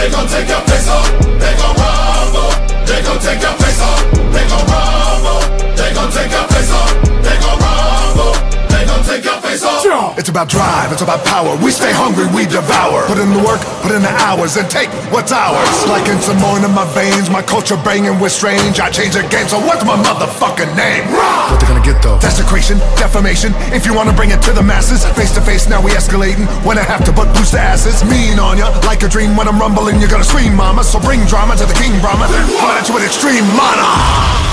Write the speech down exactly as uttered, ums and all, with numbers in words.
They gon' take your face off. They gon' rumble. They gon' take your face off. They gon' rumble. They gon' take your face off. They gon' rumble. They gon' take your face off. It's about drive, it's about power. We stay hungry, we devour. Put in the work, put in the hours, and take what's ours. Like in some more in my veins, my culture banging with strange. I change the game, so what's my motherfucking name? What they gonna get though? Desecration, defamation. If you wanna bring it to the masses, face to face, now we escalating. When I have to but boost the asses, mean on ya. Like a dream when I'm rumbling, you're gonna scream, mama. So bring drama to the king, Brahma. Fight it to an extreme mana.